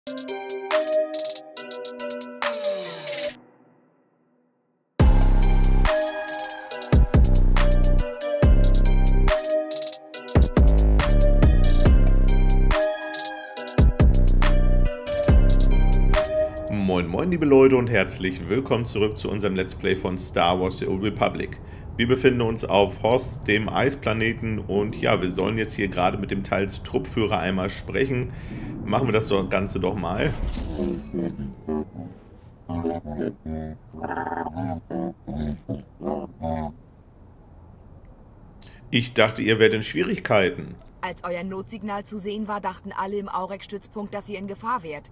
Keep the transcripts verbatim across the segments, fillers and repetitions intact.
Moin moin liebe Leute und herzlich willkommen zurück zu unserem Let's Play von Star Wars The Old Republic. Wir befinden uns auf Hoth, dem Eisplaneten, und ja, wir sollen jetzt hier gerade mit dem teils Truppführer einmal sprechen. Machen wir das Ganze doch mal. Ich dachte, ihr wärt in Schwierigkeiten. Als euer Notsignal zu sehen war, dachten alle im Aurek-Stützpunkt, dass ihr in Gefahr wärt.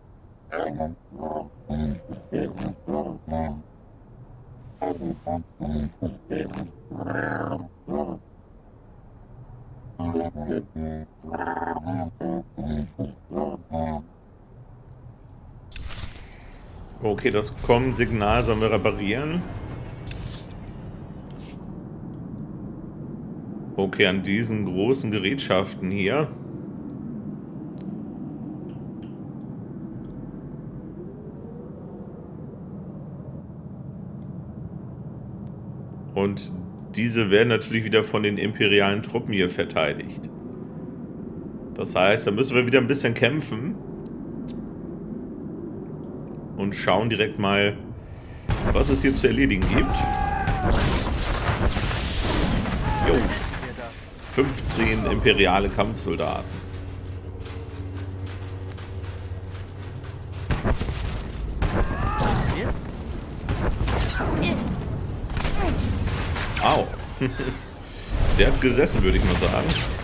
Okay, das Com-Signal sollen wir reparieren. Okay, an diesen großen Gerätschaften hier. Und diese werden natürlich wieder von den imperialen Truppen hier verteidigt. Das heißt, da müssen wir wieder ein bisschen kämpfen. Und schauen direkt mal, was es hier zu erledigen gibt. Jo. fünfzehn imperiale Kampfsoldaten. Au. Der hat gesessen, würde ich mal sagen.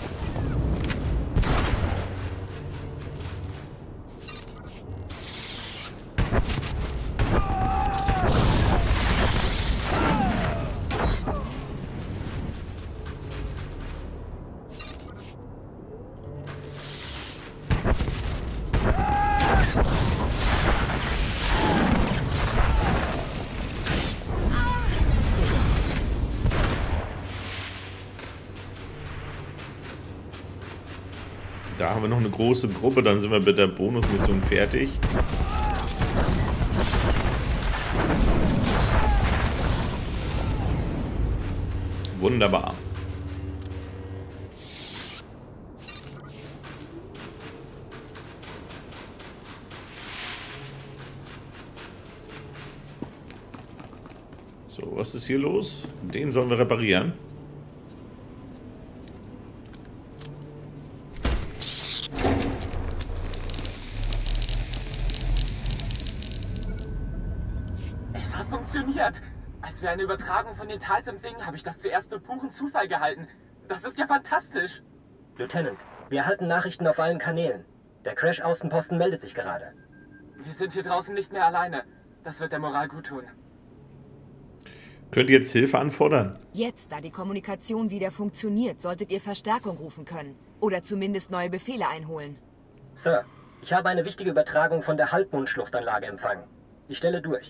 Da haben wir noch eine große Gruppe, dann sind wir mit der Bonusmission fertig. Wunderbar. So, was ist hier los? Den sollen wir reparieren. Funktioniert! Als wir eine Übertragung von den Tals empfingen, habe ich das zuerst für puren Zufall gehalten. Das ist ja fantastisch! Lieutenant, wir erhalten Nachrichten auf allen Kanälen. Der Crash-Außenposten meldet sich gerade. Wir sind hier draußen nicht mehr alleine. Das wird der Moral gut tun. Könnt ihr jetzt Hilfe anfordern? Jetzt, da die Kommunikation wieder funktioniert, solltet ihr Verstärkung rufen können. Oder zumindest neue Befehle einholen. Sir, ich habe eine wichtige Übertragung von der Halbmondschluchtanlage empfangen. Ich stelle durch.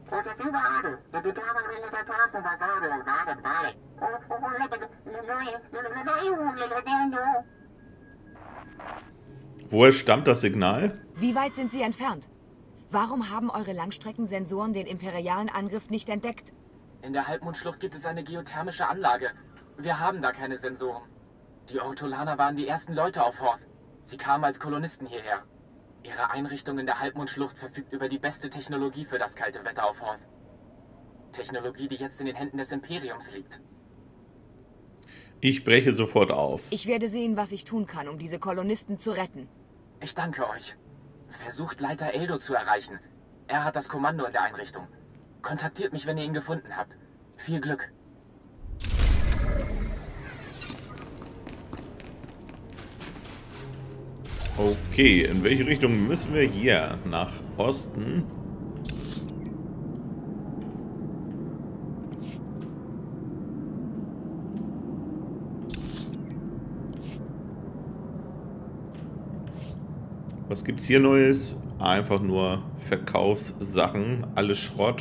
Woher stammt das Signal? Wie weit sind sie entfernt? Warum haben eure Langstreckensensoren den imperialen Angriff nicht entdeckt? In der Halbmondschlucht gibt es eine geothermische Anlage. Wir haben da keine Sensoren. Die Ortolaner waren die ersten Leute auf Hoth. Sie kamen als Kolonisten hierher. Ihre Einrichtung in der Halbmondschlucht verfügt über die beste Technologie für das kalte Wetter auf Hoth. Technologie, die jetzt in den Händen des Imperiums liegt. Ich breche sofort auf. Ich werde sehen, was ich tun kann, um diese Kolonisten zu retten. Ich danke euch. Versucht Leiter Eldo zu erreichen. Er hat das Kommando in der Einrichtung. Kontaktiert mich, wenn ihr ihn gefunden habt. Viel Glück. Okay, in welche Richtung müssen wir hier? Nach Osten? Was gibt's hier Neues? Einfach nur Verkaufssachen, alles Schrott.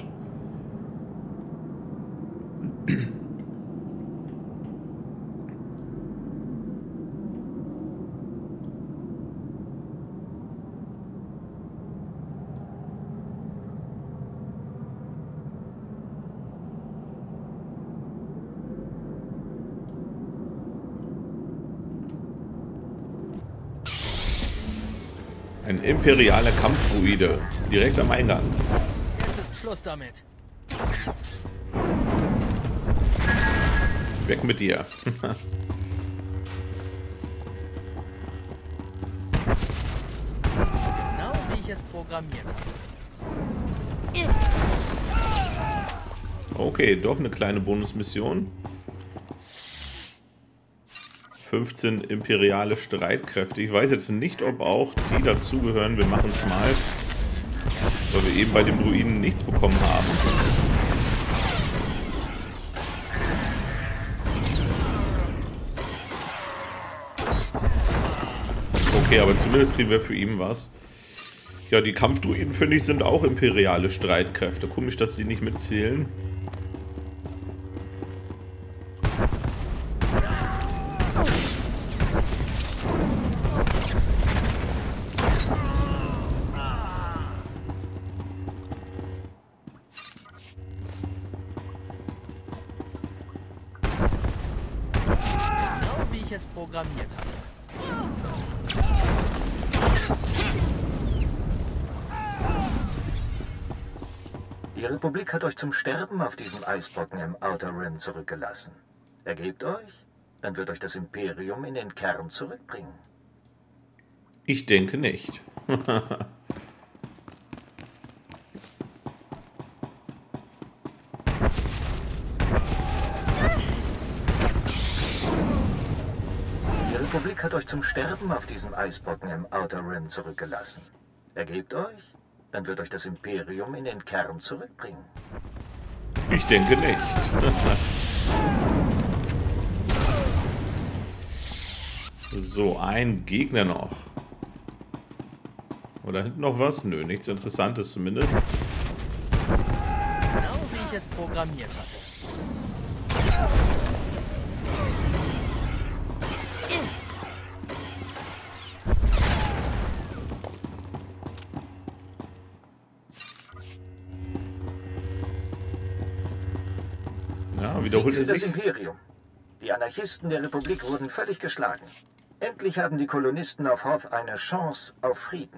Ein imperialer Kampfdruide. Direkt am Eingang. Jetzt ist Schluss damit. Weg mit dir. Genau wie ich es programmiert habe. Okay, doch eine kleine Bonusmission. fünfzehn imperiale Streitkräfte. Ich weiß jetzt nicht, ob auch die dazugehören. Wir machen es mal, weil wir eben bei dem Druiden nichts bekommen haben. Okay, aber zumindest kriegen wir für ihn was. Ja, die Kampfdruiden, finde ich, sind auch imperiale Streitkräfte. Komisch, dass sie nicht mitzählen. Genau wie ich es programmiert hatte. Die Republik hat euch zum Sterben auf diesem Eisbrocken im Outer Rim zurückgelassen. Ergebt euch, dann wird euch das Imperium in den Kern zurückbringen. Ich denke nicht. Die Republik hat euch zum Sterben auf diesem Eisbrocken im Outer Rim zurückgelassen. Ergebt euch, dann wird euch das Imperium in den Kern zurückbringen. Ich denke nicht. So, ein Gegner noch. Oder hinten noch was? Nö, nichts Interessantes zumindest. Genau wie ich es programmiert hatte. Ja, Sieg wiederholt für es das sich. Imperium. Die Anarchisten der Republik wurden völlig geschlagen. Endlich haben die Kolonisten auf Hoth eine Chance auf Frieden.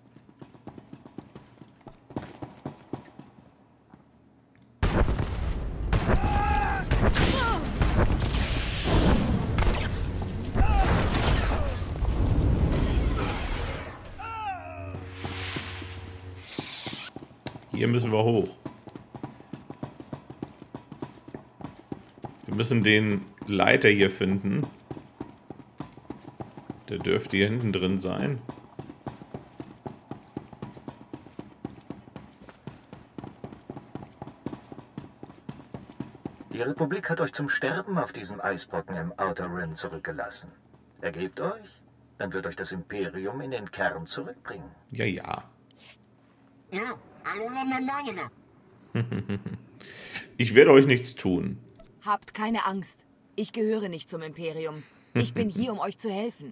Hier müssen wir hoch. Wir müssen den Leiter hier finden. Der dürfte hier hinten drin sein. Die Republik hat euch zum Sterben auf diesem Eisbrocken im Outer Rim zurückgelassen. Ergebt euch, dann wird euch das Imperium in den Kern zurückbringen. Ja, ja. Ich werde euch nichts tun. Habt keine Angst. Ich gehöre nicht zum Imperium. Ich bin hier, um euch zu helfen.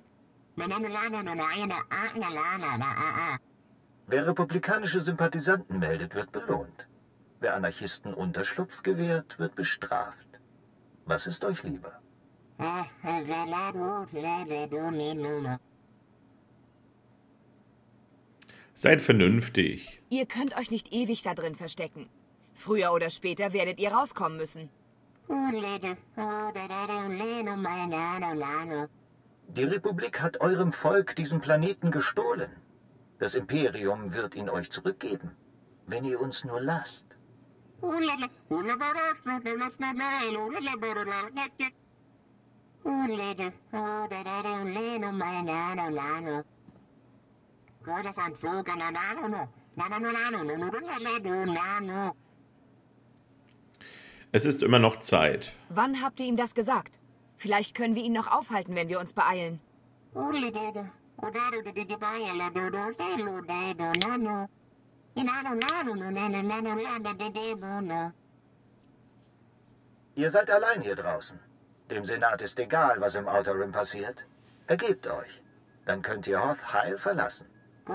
Wer republikanische Sympathisanten meldet, wird belohnt. Wer Anarchisten Unterschlupf gewährt, wird bestraft. Was ist euch lieber? Seid vernünftig. Ihr könnt euch nicht ewig da drin verstecken. Früher oder später werdet ihr rauskommen müssen. Die Republik hat eurem Volk diesen Planeten gestohlen. Das Imperium wird ihn euch zurückgeben, wenn ihr uns nur lasst. Es ist immer noch Zeit. Wann habt ihr ihm das gesagt? Vielleicht können wir ihn noch aufhalten, wenn wir uns beeilen. Ihr seid allein hier draußen. Dem Senat ist egal, was im Outer Rim passiert. Ergebt euch. Dann könnt ihr Hoth heil verlassen.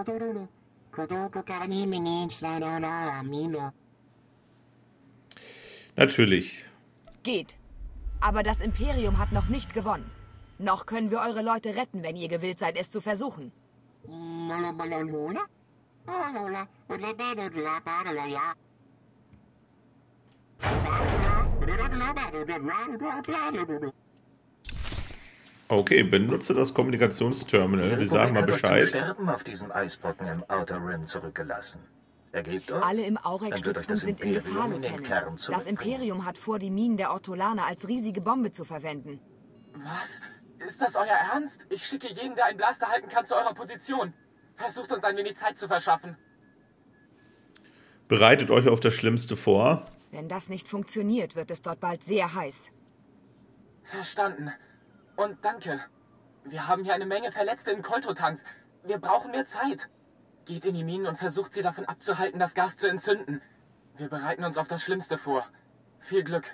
Natürlich. Geht. Aber das Imperium hat noch nicht gewonnen. Noch können wir eure Leute retten, wenn ihr gewillt seid, es zu versuchen. Okay, benutze das Kommunikationsterminal. Die Wir sagen mal Republik hat euch zum Bescheid. Sterben auf diesem Eisbrocken im Outer Rim zurückgelassen. Ergebt euch? Alle im Dann wird euch Aurek-Stützpunkt das sind in Imperium Gefahr, in den Lieutenant. Kern Das zurückbringen. Imperium hat vor, die Minen der Ortolaner als riesige Bombe zu verwenden. Was? Ist das euer Ernst? Ich schicke jeden, der einen Blaster halten kann, zu eurer Position. Versucht uns ein wenig Zeit zu verschaffen. Bereitet euch auf das Schlimmste vor. Wenn das nicht funktioniert, wird es dort bald sehr heiß. Verstanden. Und danke. Wir haben hier eine Menge Verletzte in Koltotanks. Wir brauchen mehr Zeit. Geht in die Minen und versucht sie davon abzuhalten, das Gas zu entzünden. Wir bereiten uns auf das Schlimmste vor. Viel Glück.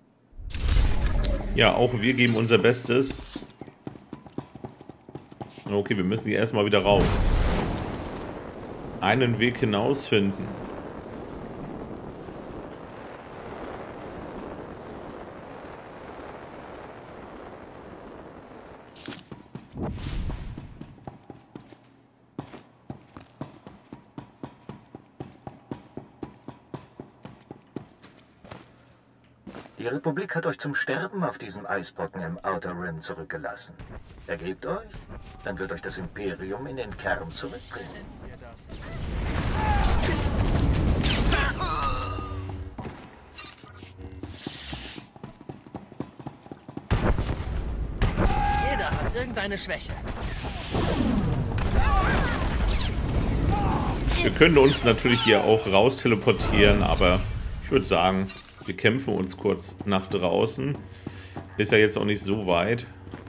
Ja, auch wir geben unser Bestes. Okay, wir müssen hier erstmal wieder raus. Einen Weg hinaus finden. Die Republik hat euch zum Sterben auf diesem Eisbrocken im Outer Rim zurückgelassen. Ergebt euch? Dann wird euch das Imperium in den Kern zurückbringen. Wir das. Jeder hat irgendeine Schwäche. Wir können uns natürlich hier auch raus teleportieren, aber ich würde sagen, wir kämpfen uns kurz nach draußen. Ist ja jetzt auch nicht so weit.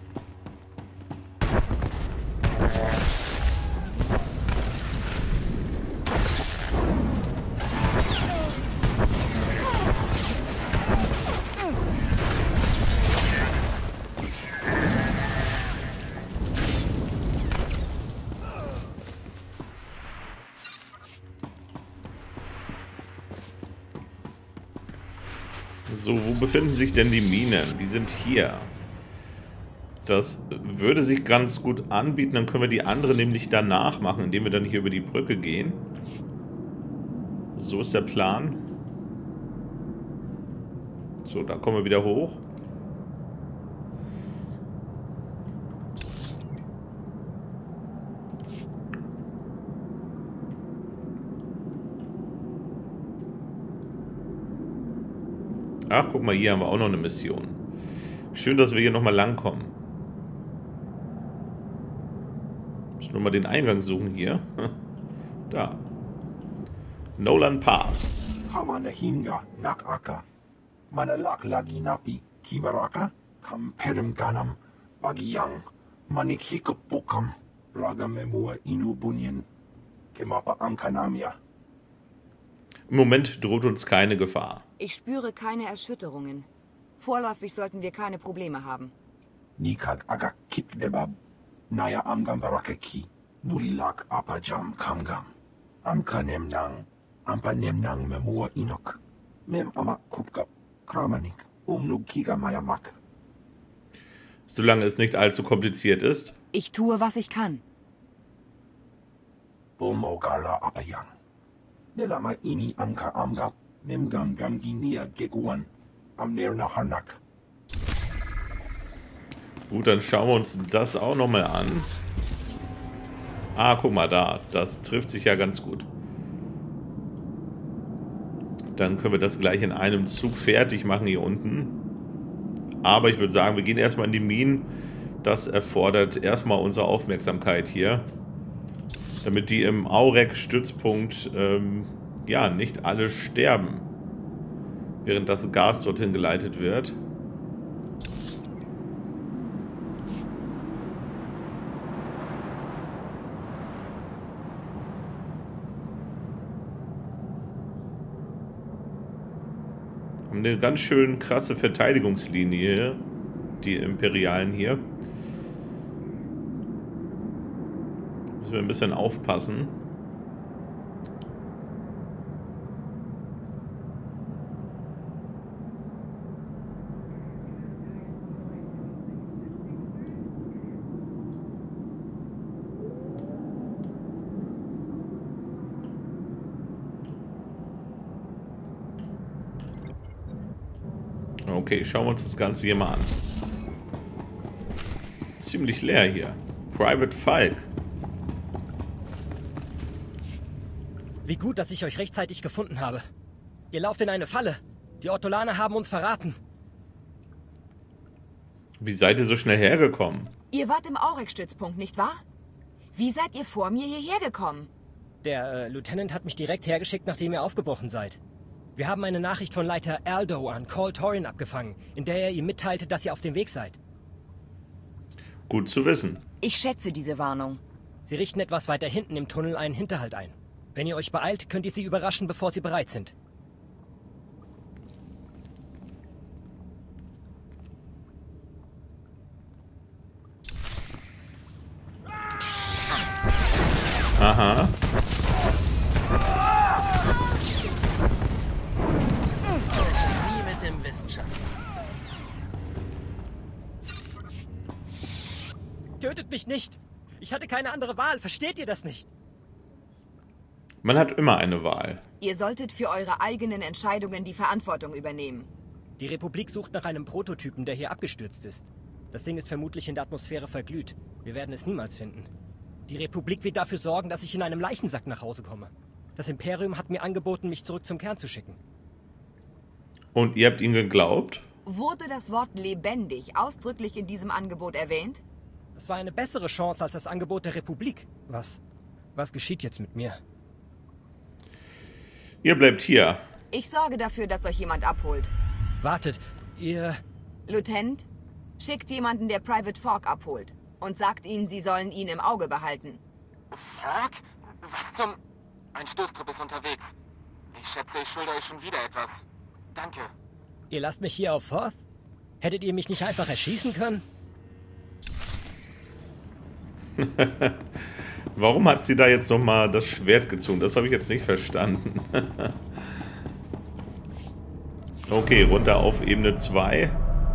So, wo befinden sich denn die Minen? Die sind hier. Das würde sich ganz gut anbieten. Dann können wir die andere nämlich danach machen, indem wir dann hier über die Brücke gehen. So ist der Plan. So, da kommen wir wieder hoch. Ach, guck mal, hier haben wir auch noch eine Mission. Schön, dass wir hier nochmal langkommen. Müssen wir mal den Eingang suchen hier. Da. Nolan Pass. Hamanahinga nakaka. Manalak lagi napi kibaraka. Kamperem ganam. Bagiang. Manikikupukam. Ragamemua inubunyen. Kemapa amkanamia. Im Moment droht uns keine Gefahr. Ich spüre keine Erschütterungen. Vorläufig sollten wir keine Probleme haben. Nikag aga kipdebab. Naya amgam barakeki. Nurilak apajam kamgam. Amka nemnang. Ampa nemnang memua inok. Mem amak kupkap. Kramanik. Umnug kiga mayamak. Solange es nicht allzu kompliziert ist. Ich tue, was ich kann. Bomogala apayang. Nelama ini amka amgam. Memgam gamginia geguan. Amner hanak. Gut, dann schauen wir uns das auch nochmal an. Ah, guck mal da. Das trifft sich ja ganz gut. Dann können wir das gleich in einem Zug fertig machen hier unten. Aber ich würde sagen, wir gehen erstmal in die Minen. Das erfordert erstmal unsere Aufmerksamkeit hier. Damit die im Aurek-Stützpunkt ähm, ja, nicht alle sterben. Während das Gas dorthin geleitet wird. Haben eine ganz schön krasse Verteidigungslinie, die Imperialen hier. Müssen wir ein bisschen aufpassen. Okay, schauen wir uns das Ganze hier mal an. Ziemlich leer hier. Private Falk. Wie gut, dass ich euch rechtzeitig gefunden habe. Ihr lauft in eine Falle. Die Ortolaner haben uns verraten. Wie seid ihr so schnell hergekommen? Ihr wart im Aurek-Stützpunkt, nicht wahr? Wie seid ihr vor mir hierher gekommen? Der äh, Lieutenant hat mich direkt hergeschickt, nachdem ihr aufgebrochen seid. Wir haben eine Nachricht von Leiter Aldo an Call Torin abgefangen, in der er ihm mitteilte, dass ihr auf dem Weg seid. Gut zu wissen. Ich schätze diese Warnung. Sie richten etwas weiter hinten im Tunnel einen Hinterhalt ein. Wenn ihr euch beeilt, könnt ihr sie überraschen, bevor sie bereit sind. Aha. Wie mit dem Wissenschaft. Tötet mich nicht! Ich hatte keine andere Wahl, versteht ihr das nicht? Man hat immer eine Wahl. Ihr solltet für eure eigenen Entscheidungen die Verantwortung übernehmen. Die Republik sucht nach einem Prototypen, der hier abgestürzt ist. Das Ding ist vermutlich in der Atmosphäre verglüht. Wir werden es niemals finden. Die Republik wird dafür sorgen, dass ich in einem Leichensack nach Hause komme. Das Imperium hat mir angeboten, mich zurück zum Kern zu schicken. Und ihr habt ihm geglaubt? Wurde das Wort lebendig ausdrücklich in diesem Angebot erwähnt? Es war eine bessere Chance als das Angebot der Republik. Was? Was geschieht jetzt mit mir? Ihr bleibt hier. Ich sorge dafür, dass euch jemand abholt. Wartet, ihr... Lieutenant, schickt jemanden, der Private Falk abholt. Und sagt ihnen, sie sollen ihn im Auge behalten. Falk? Was zum... Ein Stoßtrupp ist unterwegs. Ich schätze, ich schulde euch schon wieder etwas. Danke. Ihr lasst mich hier auf Hoth? Hättet ihr mich nicht einfach erschießen können? Warum hat sie da jetzt nochmal das Schwert gezogen? Das habe ich jetzt nicht verstanden. Okay, runter auf Ebene zwei.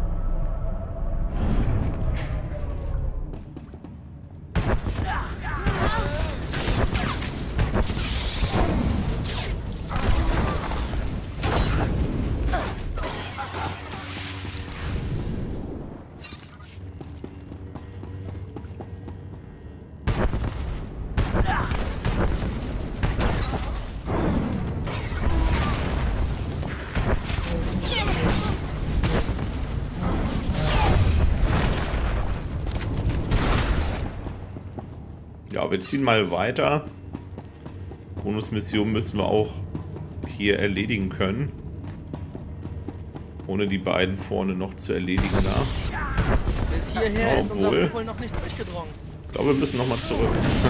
Ja, wir ziehen mal weiter. Bonusmission müssen wir auch hier erledigen können. Ohne die beiden vorne noch zu erledigen da. Bis hierher ist unser Obwohl. Unfall noch nicht durchgedrungen. Ich glaube, wir müssen nochmal zurück.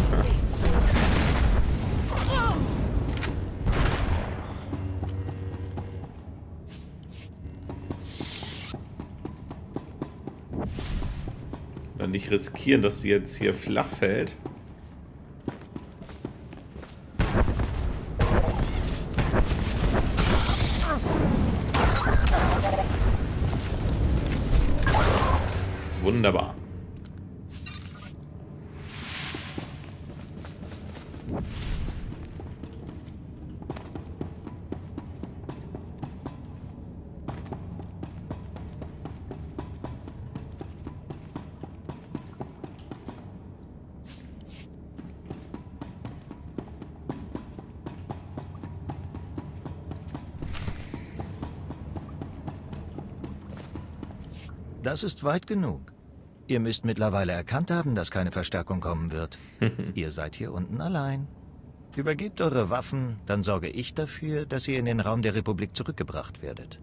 Dann nicht riskieren, dass sie jetzt hier flach fällt. Wunderbar. Das ist weit genug. Ihr müsst mittlerweile erkannt haben, dass keine Verstärkung kommen wird. Ihr seid hier unten allein. Übergebt eure Waffen, dann sorge ich dafür, dass ihr in den Raum der Republik zurückgebracht werdet.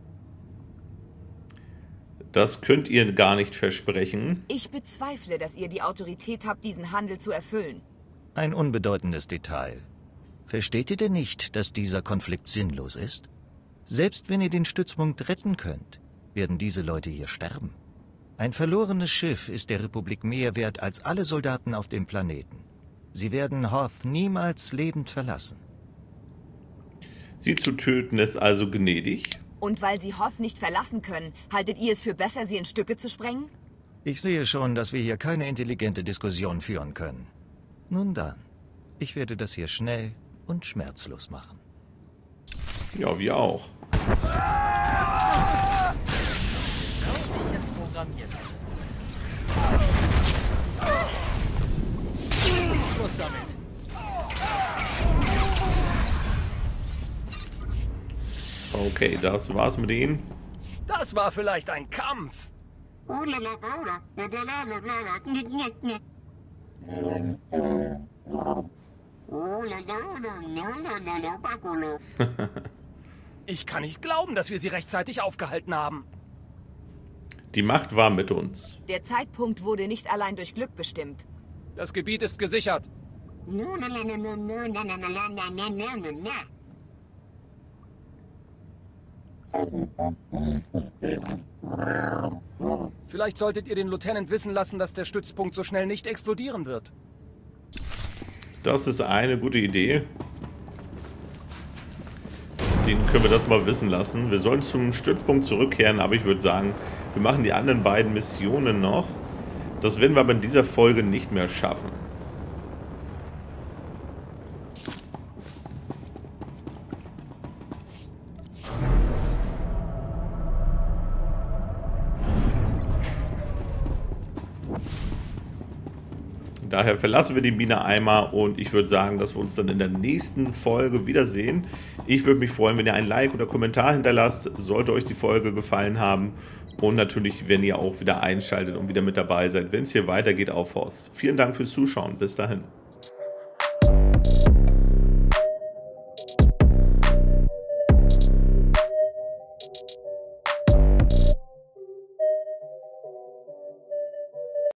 Das könnt ihr gar nicht versprechen. Ich bezweifle, dass ihr die Autorität habt, diesen Handel zu erfüllen. Ein unbedeutendes Detail. Versteht ihr denn nicht, dass dieser Konflikt sinnlos ist? Selbst wenn ihr den Stützpunkt retten könnt, werden diese Leute hier sterben. Ein verlorenes Schiff ist der Republik mehr wert als alle Soldaten auf dem Planeten. Sie werden Hoth niemals lebend verlassen. Sie zu töten ist also gnädig. Und weil sie Hoth nicht verlassen können, haltet ihr es für besser, sie in Stücke zu sprengen? Ich sehe schon, dass wir hier keine intelligente Diskussion führen können. Nun dann, ich werde das hier schnell und schmerzlos machen. Ja, wir auch. programmiert hat. Schluss damit. Okay, das war's mit ihnen. Das war vielleicht ein Kampf. Ich kann nicht glauben, dass wir sie rechtzeitig aufgehalten haben. Die Macht war mit uns. Der Zeitpunkt wurde nicht allein durch Glück bestimmt. Das Gebiet ist gesichert. Vielleicht solltet ihr den Lieutenant wissen lassen, dass der Stützpunkt so schnell nicht explodieren wird. Das ist eine gute Idee. Den können wir das mal wissen lassen. Wir sollen zum Stützpunkt zurückkehren, aber ich würde sagen, wir machen die anderen beiden Missionen noch. Das werden wir aber in dieser Folge nicht mehr schaffen. Daher verlassen wir die Mine einmal und ich würde sagen, dass wir uns dann in der nächsten Folge wiedersehen. Ich würde mich freuen, wenn ihr ein Like oder Kommentar hinterlasst, sollte euch die Folge gefallen haben. Und natürlich, wenn ihr auch wieder einschaltet und wieder mit dabei seid, wenn es hier weitergeht auf Horst. Vielen Dank fürs Zuschauen. Bis dahin.